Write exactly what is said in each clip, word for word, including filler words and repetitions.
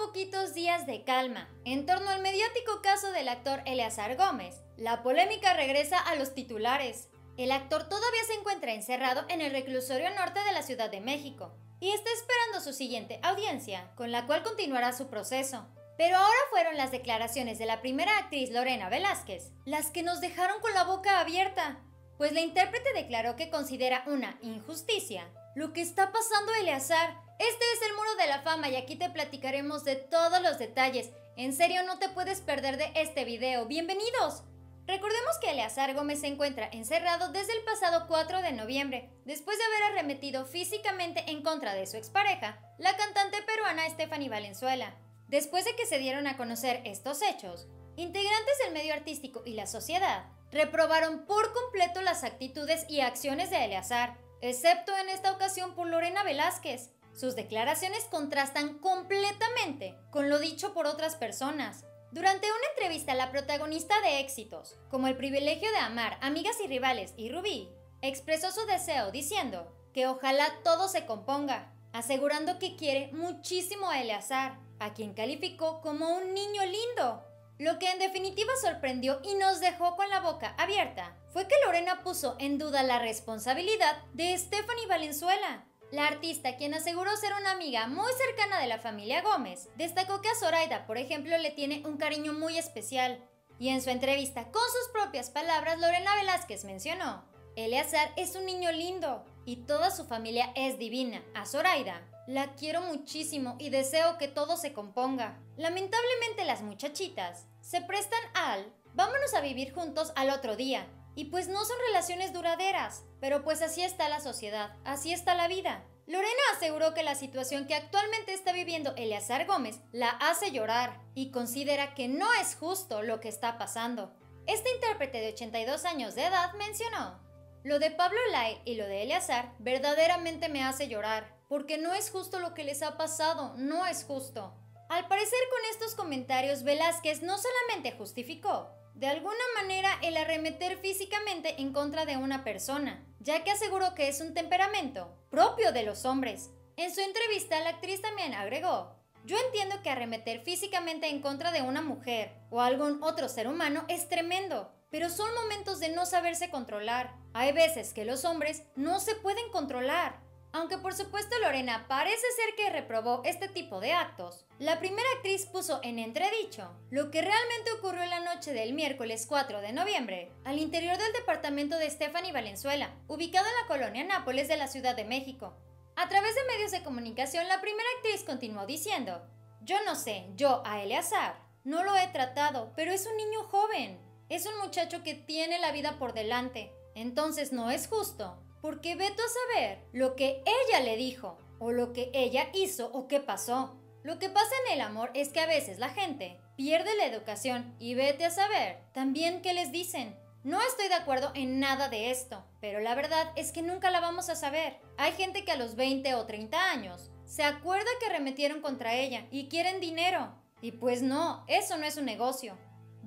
poquitos días de calma. En torno al mediático caso del actor Eleazar Gómez, la polémica regresa a los titulares. El actor todavía se encuentra encerrado en el reclusorio norte de la Ciudad de México y está esperando su siguiente audiencia, con la cual continuará su proceso. Pero ahora fueron las declaraciones de la primera actriz Lorena Velázquez las que nos dejaron con la boca abierta, pues la intérprete declaró que considera una injusticia lo que está pasando a Eleazar. Este es el Muro de la Fama y aquí te platicaremos de todos los detalles. En serio, no te puedes perder de este video. ¡Bienvenidos! Recordemos que Eleazar Gómez se encuentra encerrado desde el pasado cuatro de noviembre, después de haber arremetido físicamente en contra de su expareja, la cantante peruana Stephanie Valenzuela. Después de que se dieron a conocer estos hechos, integrantes del medio artístico y la sociedad reprobaron por completo las actitudes y acciones de Eleazar, excepto en esta ocasión por Lorena Velázquez. Sus declaraciones contrastan completamente con lo dicho por otras personas. Durante una entrevista, la protagonista de éxitos, como El privilegio de amar, Amigas y rivales y Rubí, expresó su deseo diciendo que ojalá todo se componga, asegurando que quiere muchísimo a Eleazar, a quien calificó como un niño lindo. Lo que en definitiva sorprendió y nos dejó con la boca abierta fue que Lorena puso en duda la responsabilidad de Stephanie Valenzuela. La artista, quien aseguró ser una amiga muy cercana de la familia Gómez, destacó que a Zoraida, por ejemplo, le tiene un cariño muy especial. Y en su entrevista, con sus propias palabras, Lorena Velázquez mencionó: Eleazar es un niño lindo y toda su familia es divina. A Zoraida la quiero muchísimo y deseo que todo se componga. Lamentablemente las muchachitas se prestan al vámonos a vivir juntos al otro día. Y pues no son relaciones duraderas, pero pues así está la sociedad, así está la vida. Lorena aseguró que la situación que actualmente está viviendo Eleazar Gómez la hace llorar y considera que no es justo lo que está pasando. Este intérprete de ochenta y dos años de edad mencionó: lo de Pablo Lyle y lo de Eleazar verdaderamente me hace llorar, porque no es justo lo que les ha pasado, no es justo. Al parecer, con estos comentarios, Velázquez no solamente justificó de alguna manera el arremeter físicamente en contra de una persona, ya que aseguró que es un temperamento propio de los hombres. En su entrevista, la actriz también agregó: yo entiendo que arremeter físicamente en contra de una mujer o algún otro ser humano es tremendo, pero son momentos de no saberse controlar. Hay veces que los hombres no se pueden controlar. Aunque por supuesto Lorena parece ser que reprobó este tipo de actos, la primera actriz puso en entredicho lo que realmente ocurrió la noche del miércoles cuatro de noviembre al interior del departamento de Stephanie Valenzuela, ubicado en la colonia Nápoles de la Ciudad de México. A través de medios de comunicación, la primera actriz continuó diciendo: yo no sé, yo a Eleazar no lo he tratado, pero es un niño joven, es un muchacho que tiene la vida por delante, entonces no es justo. Porque vete a saber lo que ella le dijo, o lo que ella hizo, o qué pasó. Lo que pasa en el amor es que a veces la gente pierde la educación y vete a saber también qué les dicen. No estoy de acuerdo en nada de esto, pero la verdad es que nunca la vamos a saber. Hay gente que a los veinte o treinta años se acuerda que arremetieron contra ella y quieren dinero. Y pues no, eso no es un negocio.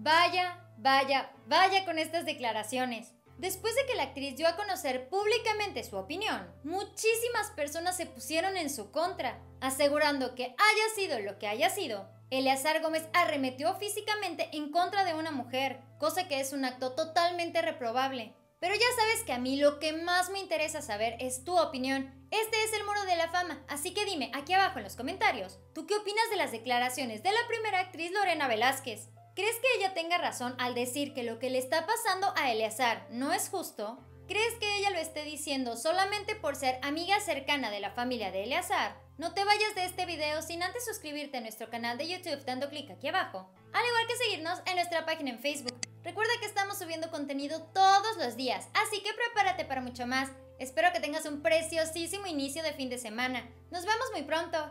Vaya, vaya, vaya con estas declaraciones. Después de que la actriz dio a conocer públicamente su opinión, muchísimas personas se pusieron en su contra, asegurando que haya sido lo que haya sido, Eleazar Gómez arremetió físicamente en contra de una mujer, cosa que es un acto totalmente reprobable. Pero ya sabes que a mí lo que más me interesa saber es tu opinión. Este es el Muro de la Fama, así que dime aquí abajo en los comentarios, ¿tú qué opinas de las declaraciones de la primera actriz Lorena Velázquez? ¿Crees que ella tenga razón al decir que lo que le está pasando a Eleazar no es justo? ¿Crees que ella lo esté diciendo solamente por ser amiga cercana de la familia de Eleazar? No te vayas de este video sin antes suscribirte a nuestro canal de YouTube dando clic aquí abajo, al igual que seguirnos en nuestra página en Facebook. Recuerda que estamos subiendo contenido todos los días, así que prepárate para mucho más. Espero que tengas un preciosísimo inicio de fin de semana. Nos vemos muy pronto.